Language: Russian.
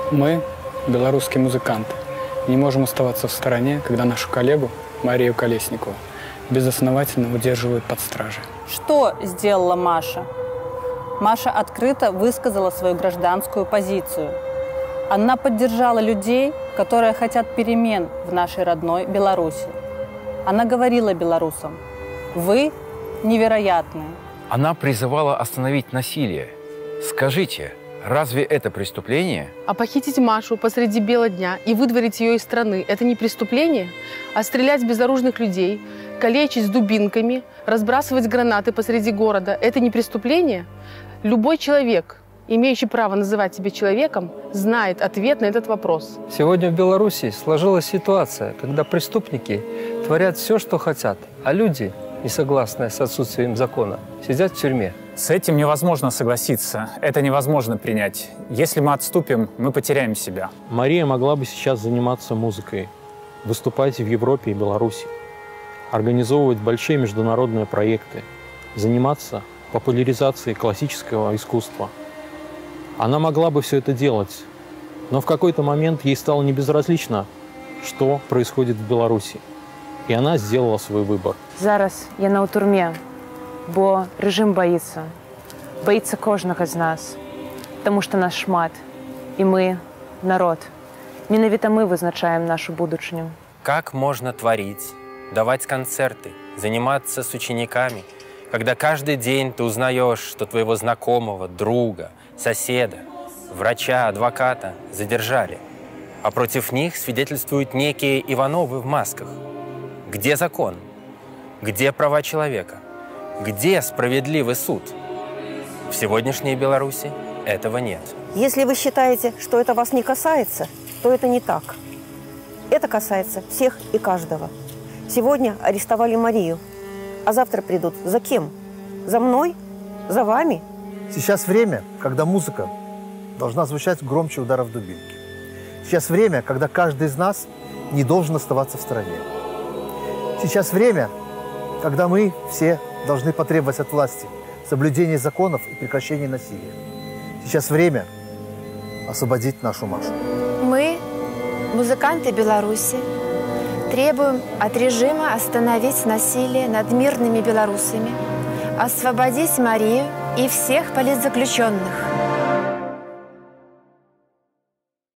Мы, белорусские музыканты, не можем оставаться в стороне, когда нашу коллегу Марию Колесникову безосновательно удерживают под стражей. Что сделала Маша? Маша открыто высказала свою гражданскую позицию. Она поддержала людей, которые хотят перемен в нашей родной Беларуси. Она говорила белорусам: «Вы невероятные». Она призывала остановить насилие. Скажите, разве это преступление? А похитить Машу посреди бела дня и выдворить ее из страны – это не преступление? А стрелять в безоружных людей, калечить с дубинками, разбрасывать гранаты посреди города – это не преступление? Любой человек, имеющий право называть себя человеком, знает ответ на этот вопрос. Сегодня в Беларуси сложилась ситуация, когда преступники творят все, что хотят, а люди, не согласные с отсутствием закона, сидят в тюрьме. С этим невозможно согласиться, это невозможно принять. Если мы отступим, мы потеряем себя. Мария могла бы сейчас заниматься музыкой, выступать в Европе и Беларуси, организовывать большие международные проекты, заниматься популяризацией классического искусства. Она могла бы все это делать, но в какой-то момент ей стало небезразлично, что происходит в Беларуси. И она сделала свой выбор. Зараз яна ў турме, бо рэжым боится. Боится кожнага з нас, потому что нас шмат. И мы, народ, менавіта мы вызначаем нашу будучыню. Как можно творить, давать концерты, заниматься с учениками, когда каждый день ты узнаешь, что твоего знакомого, друга, соседа, врача, адвоката задержали, а против них свидетельствуют некие Ивановы в масках? Где закон? Где права человека? Где справедливый суд? В сегодняшней Беларуси этого нет. Если вы считаете, что это вас не касается, то это не так. Это касается всех и каждого. Сегодня арестовали Марию, а завтра придут за кем? За мной? За вами? Сейчас время, когда музыка должна звучать громче ударов дубинки. Сейчас время, когда каждый из нас не должен оставаться в стороне. Сейчас время, когда мы все должны потребовать от власти соблюдения законов и прекращения насилия. Сейчас время освободить нашу Машу. Мы, музыканты Беларуси, требуем от режима остановить насилие над мирными белорусами, освободить Марию и всех политзаключенных.